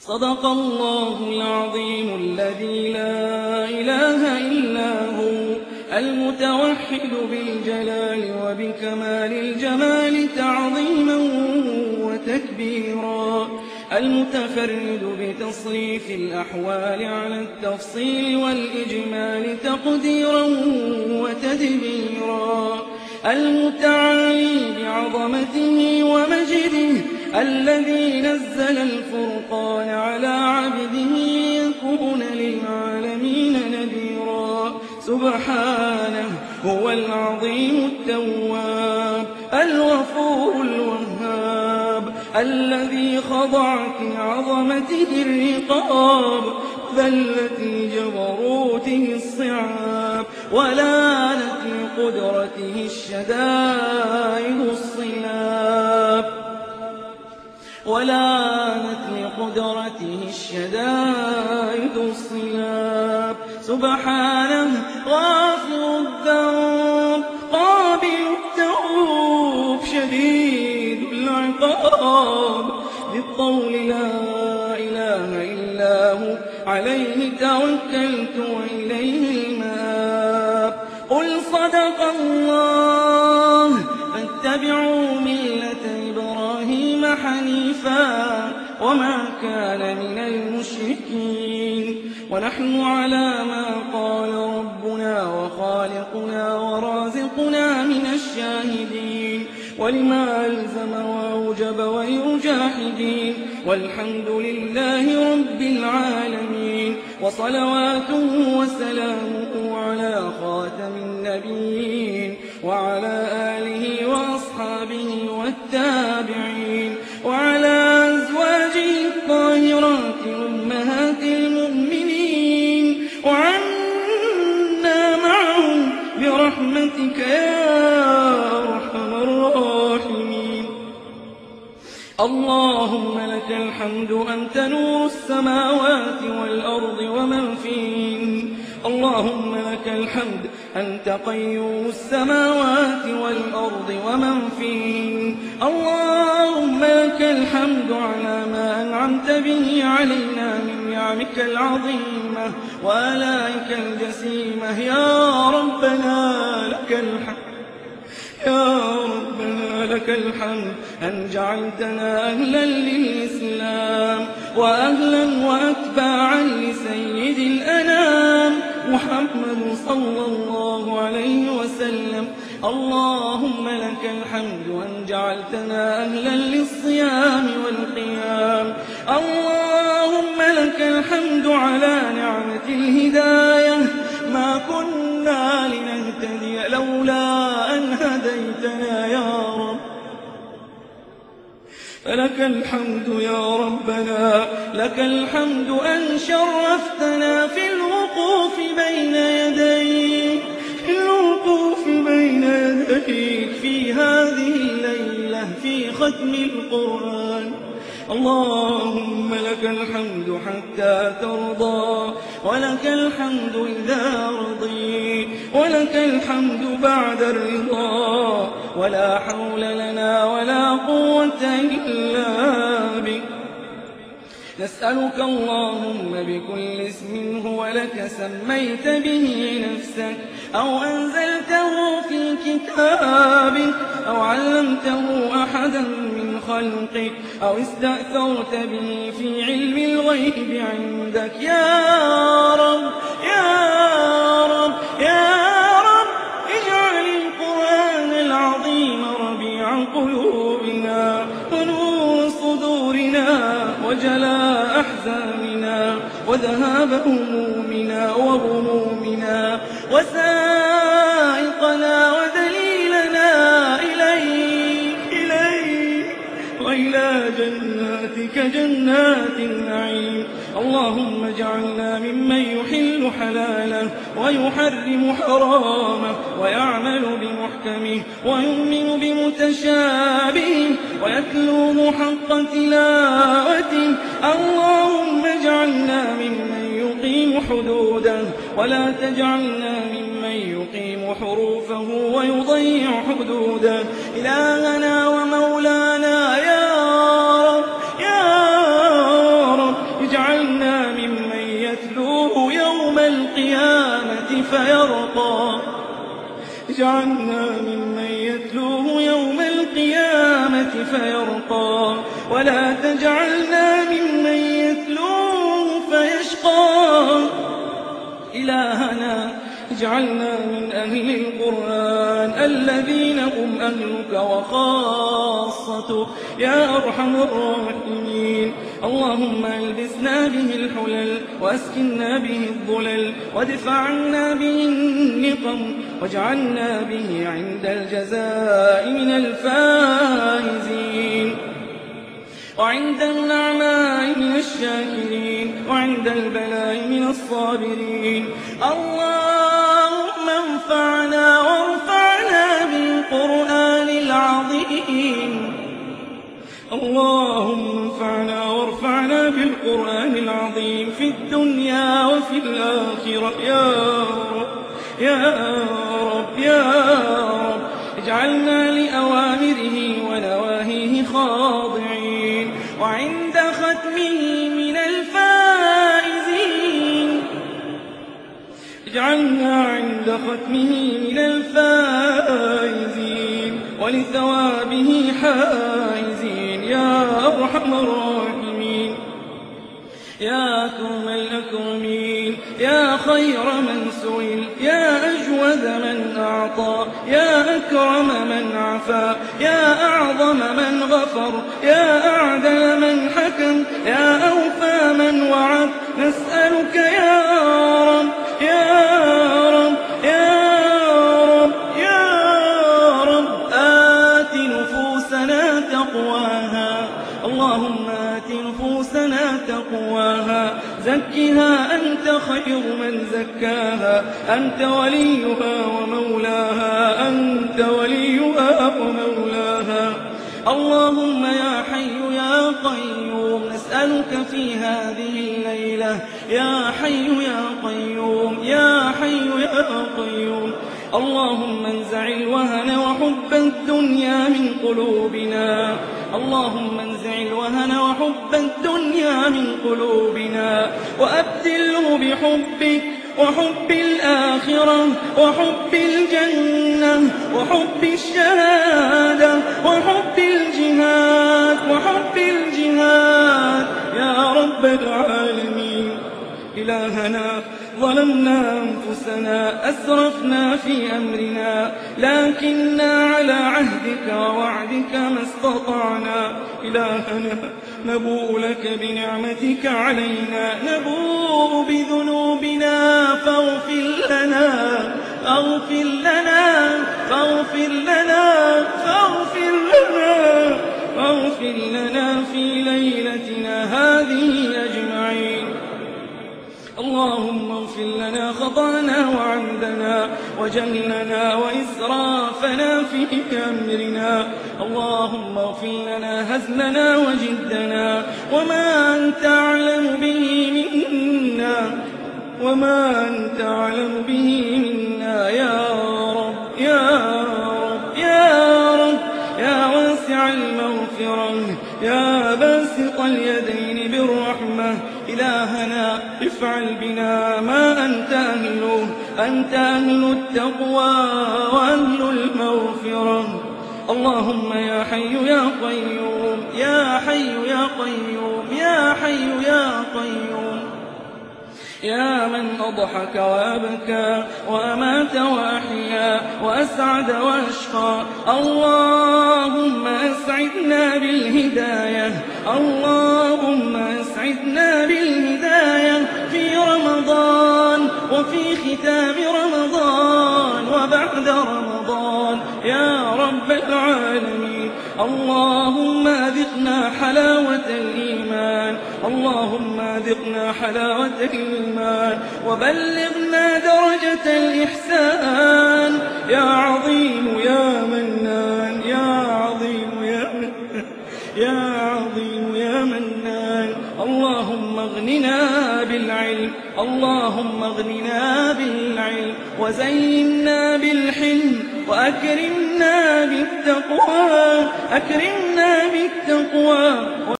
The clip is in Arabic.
صدق الله العظيم الذي لا إله إلا هو المتوحد بالجلال وبكمال الجمال تعظيما وتكبيرا، المتفرد بتصريف الأحوال على التفصيل والإجمال تقديرا وتدبيرا، المتعالي بعظمته ومجده الذي نزل الفرقان على عبده ليكون للعالمين نذيرا. سبحانه هو العظيم التواب الغفور الوهاب الذي خضعت لعظمته الرقاب، ذلت لجبروته الصعاب، ولانت لقدرته الشدائد الصلاب، ولانت لقدرته الشدائد الصلاب. سبحانه غافر الذنب قابل التوب شديد العقاب، بالقول لا إله إلا هو عليه توكلت وإليه المآب. قل صدق الله فاتبعوا ملة إبراهيم حنيفا وما كان من المشركين، ونحن على ما قال ربنا وخالقنا ورازقنا من الشاهدين، ولما ألزم وأوجب ويرجى حدين، والحمد لله رب العالمين، وصلواته وسلامه على خاتم النبيين وعلى آله وأصحابه والتابعين وعلى أزواجه الطاهرات أمهات المؤمنين، وعنا معهم برحمتك يا أرحم الراحمين. اللهم لك الحمد أنت نور السماوات والأرض ومن فيهن، اللهم لك الحمد أنت قيوم السماوات والأرض ومن فيهن، اللهم لك الحمد على ما أنعمت به علينا من نعمك العظيمة وآلائك الجسيمة. يا ربنا لك الحمد، يا ربنا لك الحمد أن جعلتنا أهلا للإسلام وأهلا وأتباعا لسيد الأنام محمد صلى الله عليه وسلم. اللهم لك الحمد أن جعلتنا أهلا للصيام والقيام، اللهم لك الحمد على نعمة الهداية، ما كنا لنهتدي لولا أن هديتنا يا رب، فلك الحمد يا ربنا، لك الحمد أن شرفتنا في الوقوف بين يديك، في الوقوف بين يديك في هذه الليلة في ختم القرآن. اللهم لك الحمد حتى ترضى، ولك الحمد إذا رضيت، ولك الحمد بعد الرضا، ولا حول لنا ولا قوة إلا بك. نسألك اللهم بكل اسم هو لك سميت به نفسك أو أنزلته في كتابك أو علمته أحدا من خلقك أو استأثرت به في علم الغيب عندك، يا رب يا رب يا رب، اجعل القرآن العظيم ربيع قلوبنا ونور صدورنا وجلاء أحزاننا وذهاب همومنا وغمومنا وسائقنا ودليلنا إليك وإلى جناتك جنات النعيم. اللهم اجعلنا ممن يحل حلاله ويحرم حرامه ويعمل بمحكمه ويؤمن بمتشابهه ويتلوه حق تلاوته. اللهم اجعلنا ممن يقيم حدوده ولا تجعلنا ممن يقيم حروفه ويضيع حدوده. إلهنا ومولانا يا رب يا رب فيرقى اجعلنا ممن يتلوه يوم القيامة فيرقى ولا تجعلنا ممن يتلوه فيشقى إلهنا اجعلنا من أهل القرآن الذين هم أهلك وخاصتك يا أرحم الراحمين. اللهم البسنا به الحلل وأسكننا به الظلل وادفع عنا به النقم واجعلنا به عند الجزاء من الفائزين وعند النعماء من الشاكرين وعند البلاء من الصابرين. اللهم انفعنا وارفعنا بالقرآن العظيم. اللهم انفعنا وارفعنا بالقرآن العظيم في الدنيا وفي الآخرة يا رب يا رب يا رب. اجعلنا لأوامره ونواهيه خاضعين وعند ختمه من الفائزين. اجعلنا عند ختمه من الفائزين ولثوابه حائزين يا أرحم الراحمين. يا أكرم الأكرمين يا خير من سئل يا أجود من أعطى يا أكرم من عفا يا أعظم من غفر يا أعدل من حكم يا أوفى من وعد. نسألك يا رب يا رب يا رب يا رب آت نفوسنا تقواها. اللهم آت نفوسنا تقواها زكها أنت خير من زكاها أنت وليها ومولاها أنت وليها ومولاها. اللهم يا حي يا قيوم نسألك في هذه الليلة يا حي يا قيوم يا حي يا قيوم. اللهم انزع الوهن وحب الدنيا من قلوبنا. اللهم انزع الوهن وحب الدنيا من قلوبنا وأبدله بحبك وحب الآخرة وحب الجنة وحب الشهادة وحب الجهاد وحب الجهاد يا رب العالمين. إلهنا ظلمنا أنفسنا أسرفنا في أمرنا لكننا على عهدك ووعدك ما استطعنا. إلهنا نبوء لك بنعمتك علينا نبوء بذنوبنا فاغفر لنا فاغفر لنا فاغفر لنا فاغفر لنا فاغفر لنا في ليلتنا هذه أجمعين. اللهم اغفر لنا خطأنا وعمدنا وجهلنا وإسرافنا في أمرنا. اللهم اغفر لنا هزلنا وجدنا وما أنت أعلم به منا وما أنت أعلم به منا يا رب يا رب يا رب يا واسع المغفرة يا باسط اليدين بالرحمة. إلهنا افعل بنا ما أنت أهله أنت أهل التقوى وأهل المغفرة. اللهم يا حي يا قيوم يا حي يا قيوم يا حي يا قيوم يا من أضحك وأبكى وأمات وأحيا وأسعد وأشقى. اللهم أسعدنا بالهداية اللهم أسعدنا بالهداية في رمضان وفي ختام رمضان وبعد رمضان يا رب العالمين. اللهم أذقنا حلاوة الإيمان اللهم أذقنا حلاوة الإيمان وبلغنا درجة الإحسان يا عظيم يا منان يا عظيم يا منان يا عظيم يا منان. اللهم اغننا بالعلم اللهم اغننا بالعلم وزينا بالحلم وأكرمنا بالتقوى